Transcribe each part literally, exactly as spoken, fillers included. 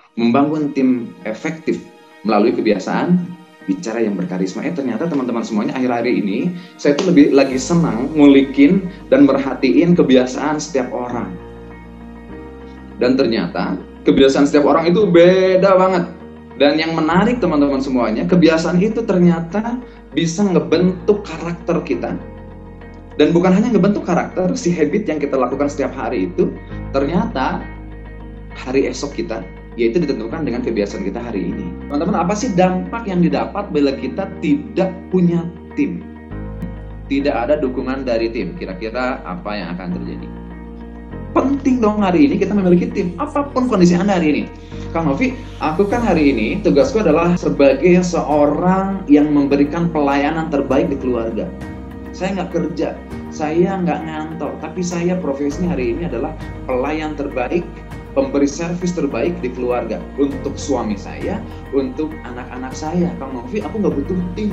membangun tim efektif melalui kebiasaan bicara yang berkarisma. Eh ternyata teman-teman semuanya, akhir-akhir ini saya tuh lebih lagi senang ngulikin dan merhatiin kebiasaan setiap orang. Dan ternyata kebiasaan setiap orang itu beda banget. Dan yang menarik teman-teman semuanya, kebiasaan itu ternyata bisa ngebentuk karakter kita. Dan bukan hanya ngebentuk karakter, si habit yang kita lakukan setiap hari itu ternyata hari esok kita, yaitu ditentukan dengan kebiasaan kita hari ini. Teman-teman, apa sih dampak yang didapat bila kita tidak punya tim? Tidak ada dukungan dari tim. Kira-kira apa yang akan terjadi? Penting dong hari ini kita memiliki tim, apapun kondisi Anda hari ini. Kang Novi, aku kan hari ini tugasku adalah sebagai seorang yang memberikan pelayanan terbaik di keluarga. Saya nggak kerja, saya nggak ngantor, tapi saya profesinya hari ini adalah pelayan terbaik, pemberi servis terbaik di keluarga. Untuk suami saya, untuk anak-anak saya. Kang Novi, aku nggak butuh tim.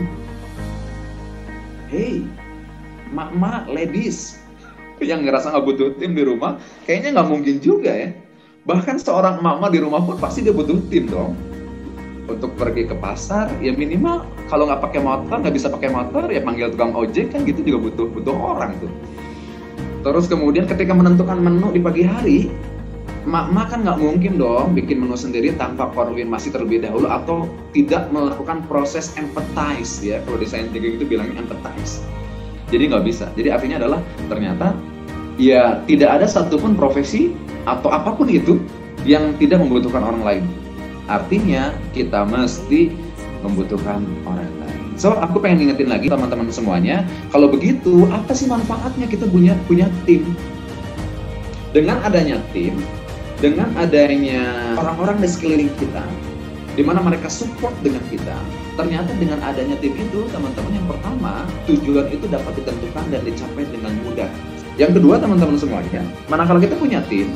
Hey, mak-mak, ladies, yang ngerasa nggak butuh tim di rumah, kayaknya nggak mungkin juga ya. Bahkan seorang mama di rumah pun pasti dia butuh tim dong. Untuk pergi ke pasar, ya minimal kalau nggak pakai motor, nggak bisa pakai motor, ya panggil tukang ojek kan gitu juga butuh butuh orang tuh. Terus kemudian ketika menentukan menu di pagi hari, mak-mak kan nggak mungkin dong bikin menu sendiri tanpa konfirmasi terlebih dahulu atau tidak melakukan proses empathize ya. Kalau di saintifik itu bilangnya empathize. Jadi nggak bisa. Jadi artinya adalah ternyata ya tidak ada satupun profesi atau apapun itu yang tidak membutuhkan orang lain. Artinya kita mesti membutuhkan orang lain. So aku pengen ngingetin lagi teman-teman semuanya, kalau begitu apa sih manfaatnya kita punya punya tim? Dengan adanya tim, dengan adanya orang-orang di sekeliling kita, di mana mereka support dengan kita, ternyata dengan adanya tim itu, teman-teman, yang pertama, tujuan itu dapat ditentukan dan dicapai dengan mudah. Yang kedua, teman-teman semuanya, manakala kita punya tim,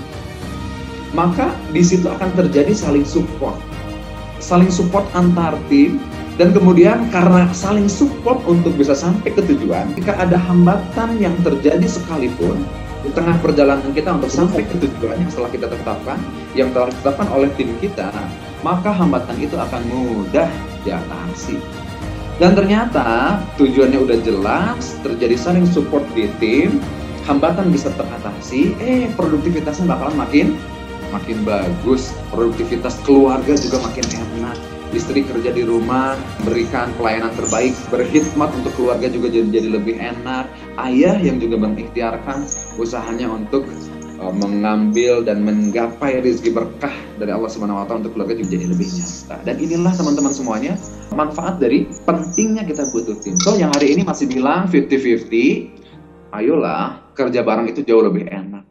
maka di situ akan terjadi saling support. Saling support antar tim, dan kemudian karena saling support untuk bisa sampai ke tujuan, jika ada hambatan yang terjadi sekalipun, di tengah perjalanan kita untuk sampai ke tujuan yang setelah kita tetapkan, yang telah ditetapkan oleh tim kita, maka hambatan itu akan mudah diatasi. Dan ternyata tujuannya udah jelas, terjadi saling support di tim, hambatan bisa teratasi, eh produktivitasnya bakalan makin makin bagus, produktivitas keluarga juga makin enak. Istri kerja di rumah, berikan pelayanan terbaik, berkhidmat untuk keluarga juga jadi, jadi lebih enak. Ayah yang juga mengikhtiarkan usahanya untuk uh, mengambil dan menggapai rezeki berkah dari Allah Subhanahu wa taala untuk keluarga juga jadi lebih nyata. Dan inilah teman-teman semuanya manfaat dari pentingnya kita butuh tim. So yang hari ini masih bilang fifty fifty, ayolah kerja bareng itu jauh lebih enak.